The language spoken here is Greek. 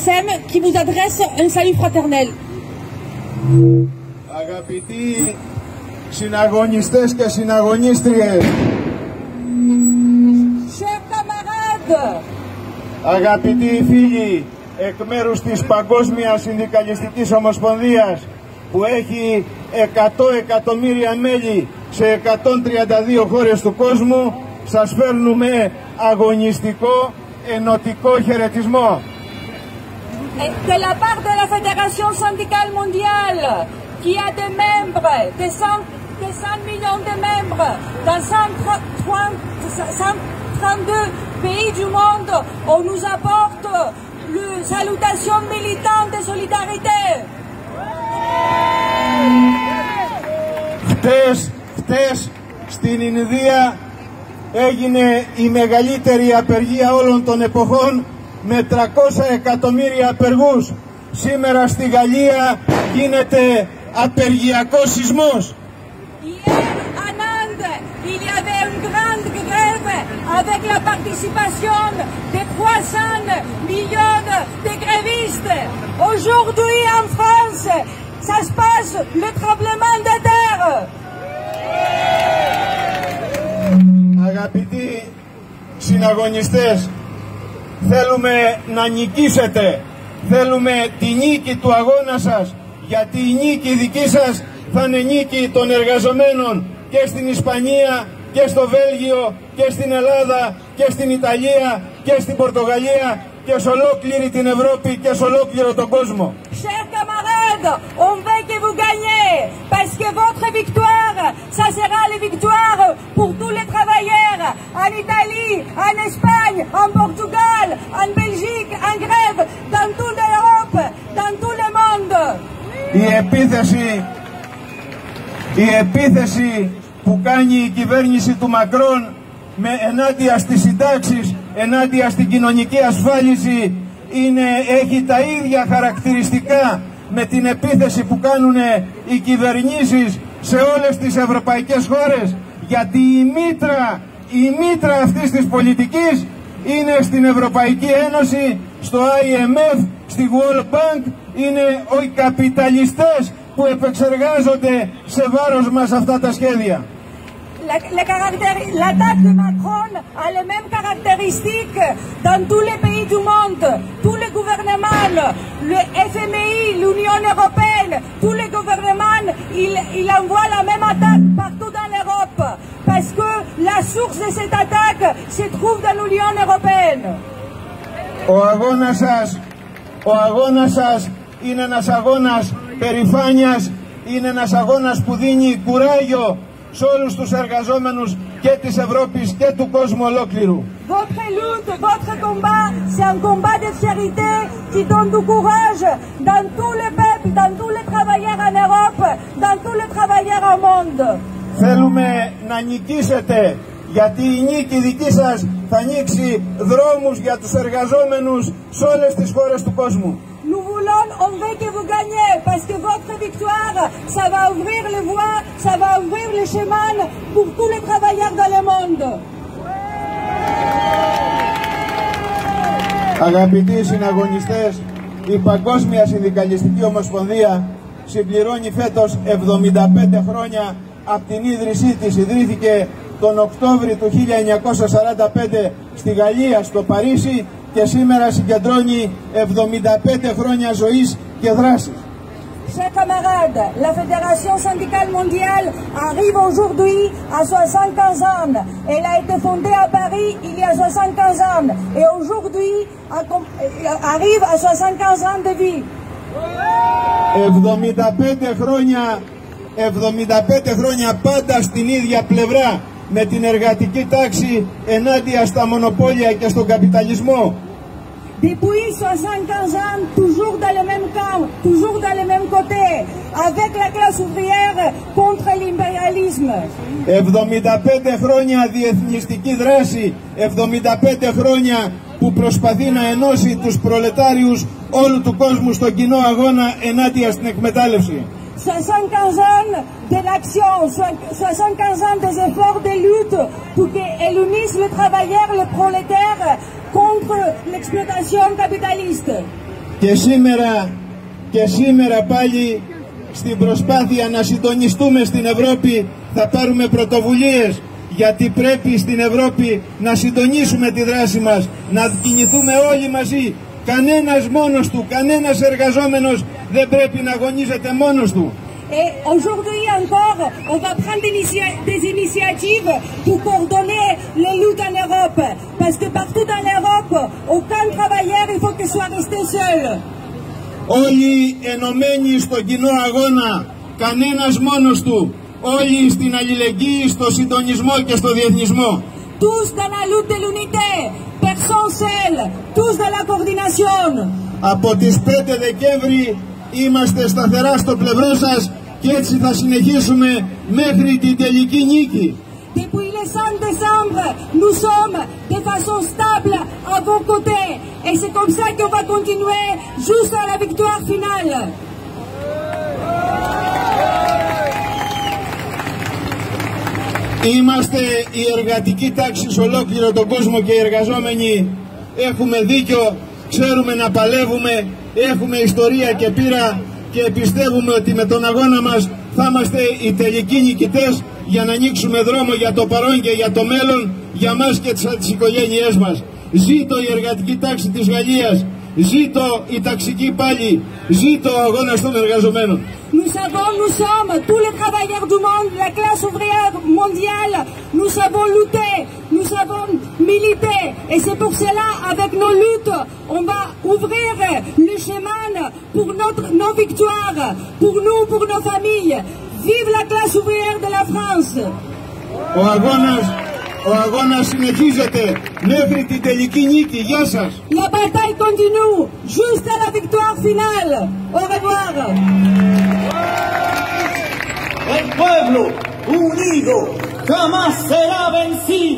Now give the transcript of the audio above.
SACEM qui vous adresse un salut fraternel. Αγαπητοί συναγωνιστές και συναγωνίστριες, Chers camarades, αγαπητοί φίλοι, εκ μέρους της Παγκόσμιας Συνδικαλιστικής Ομοσπονδίας που έχει 100 εκατομμύρια μέλη σε 132 χώρες του κόσμου, σας φέρνουμε αγωνιστικό ενωτικό χαιρετισμό. de la part de la Fédération syndicale mondiale, qui a des membres, des 100 millions de membres dans 132 pays du monde, on nous apporte la salutation militante de solidarité. Χτες στην Ινδία έγινε η μεγαλύτερη απεργία όλων των εποχών με 300 εκατομμύρια απεργούς. Σήμερα στη Γαλλία γίνεται απεργιακός σεισμός. Hier en Inde, il y avait une grande grève avec la participation de 300 millions de grévistes. Aujourd'hui en France, ça se passe le tremblement de terre. Αγαπητοί συναγωνιστές, θέλουμε να νικήσετε, θέλουμε τη νίκη του αγώνα σας, γιατί η νίκη δική σας θα είναι νίκη των εργαζομένων και στην Ισπανία και στο Βέλγιο και στην Ελλάδα και στην Ιταλία και στην Πορτογαλία και σε ολόκληρη την Ευρώπη και σε ολόκληρο τον κόσμο. Chers camarades, on veut que vous gagnez, parce que votre victoire, ça sera la victoire pour tous les travailleurs en Italie, en Espagne, en Portugal, en Belgique, en Grèce, dans toute l'Europe, dans tout le monde. Η επίθεση που κάνει η κυβέρνηση του Μακρόν ενάντια στις συντάξεις, ενάντια στην κοινωνική ασφάλιση έχει τα ίδια χαρακτηριστικά με την επίθεση που κάνουν οι κυβερνήσεις σε όλες τις ευρωπαϊκές χώρες, γιατί η μήτρα αυτής της πολιτικής είναι στην Ευρωπαϊκή Ένωση, στο IMF, στη World Bank, είναι οι καπιταλιστές που επεξεργάζονται σε βάρος μας αυτά τα σχέδια. L'attaque de Macron a les mêmes caractéristiques dans tous les pays du monde. Tous les gouvernements, le FMI, l'Union européenne, tous les gouvernements, ils envoient la même attaque partout dans l'Europe. Parce que la source de cette attaque se trouve dans l'Union européenne. Ο αγώνας σας είναι ένας αγώνας περηφάνειας, είναι ένας αγώνας που δίνει κουράγιο σε όλους τους εργαζόμενους και της Ευρώπης και του κόσμου ολόκληρου. Votre lutte, votre combat, c'est un combat de fierté qui donne du courage dans tous les peuples, dans tous les travailleurs en Europe, dans tous les travailleurs au monde. Θέλουμε να νικήσετε, γιατί η νίκη δική σας θα ανοίξει δρόμους για τους εργαζόμενους σε όλες τις χώρες του κόσμου. Nous voulons, on veut que vous gagnez, parce que votre victoire, ça va ouvrir les voies, ça va ouvrir les chemins pour tous les travailleurs dans le monde. Αγαπητοί συναγωνιστές, η Παγκόσμια Συνδικαλιστική Ομοσπονδία συμπληρώνει φέτος 75 χρόνια από την ίδρυσή της. Ιδρύθηκε τον Οκτώβρη του 1945 στη Γαλλία, στο Παρίσι, και σήμερα συγκεντρώνει 75 χρόνια ζωής και δράσης. Chers camarades, la Fédération syndicale mondiale arrive aujourd'hui à 75 ans. Elle a été fondée à Paris il y a 75 ans et aujourd'hui arrive à 75 ans de vie. 75 χρόνια πάντα στην ίδια πλευρά με την εργατική τάξη ενάντια στα μονοπόλια και στον καπιταλισμό. Depuis 75 ans, toujours dans le même camp, toujours dans le même côté, avec la classe ouvrière contre l'impérialisme. 75 χρόνια διεθνιστική δράση, 75 χρόνια που προσπαθεί να ενώσει τους προλετάριους όλου του κόσμου στον κοινό αγώνα ενάντια στην εκμετάλλευση. 75 ans de l'action, 75 ans des efforts de lutte pour qu'elle unisse les travailleurs, les prolétaires contre l'exploitation capitaliste. Και σήμερα πάλι στην προσπάθεια να συντονιστούμε στην Ευρώπη θα πάρουμε πρωτοβουλίες, γιατί πρέπει στην Ευρώπη να συντονίσουμε τη δράση μας, να κινηθούμε όλοι μαζί. Κανένας μόνος του, κανένας εργαζόμενος δεν πρέπει να αγωνίζεται μόνος του. Et aujourd'hui encore, on va prendre des initiatives pour coordonner les luttes en Europe. Parce que partout dans l'Europe, aucun travailleur il faut qu'il soit resté seul. Όλοι ενωμένοι στον κοινό αγώνα, κανένας μόνος του. Όλοι στην αλληλεγγύη, στο συντονισμό και στο διεθνισμό. Tous dans la lutte de l'unité, personne seul, tous dans la coordination. Από τις 5 Δεκέμβρη είμαστε σταθερά στο πλευρό σας και έτσι θα συνεχίσουμε μέχρι την τελική νίκη. Depuis le 5 décembre, nous sommes de façon stable à vos côtés. Et c'est comme ça qu'on va continuer jusqu'à la victoire finale. Είμαστε η εργατική τάξη σε ολόκληρο τον κόσμο και οι εργαζόμενοι έχουμε δίκιο, ξέρουμε να παλεύουμε, έχουμε ιστορία και πείρα και πιστεύουμε ότι με τον αγώνα μας θα είμαστε οι τελικοί νικητές για να ανοίξουμε δρόμο για το παρόν και για το μέλλον, για μας και τις οικογένειές μας. Ζήτω η εργατική τάξη της Γαλλίας, ζήτω η ταξική πάλι, ζήτω ο αγώνας των εργαζομένων. Nous sommes tous les travailleurs du monde, la classe ouvrière mondiale, nous savons lutter, nous savons militer. Et c'est pour cela, avec nos luttes, on va ouvrir le chemin pour nos victoires, pour nous, pour nos familles. Vive la classe ouvrière de la France! Ο αγώνας συνεχίζεται μέχρι την τελική νίκη. Γεια σας! La bataille continue jusqu'à la victoire finale. Au revoir! El pueblo unido jamás será vencido.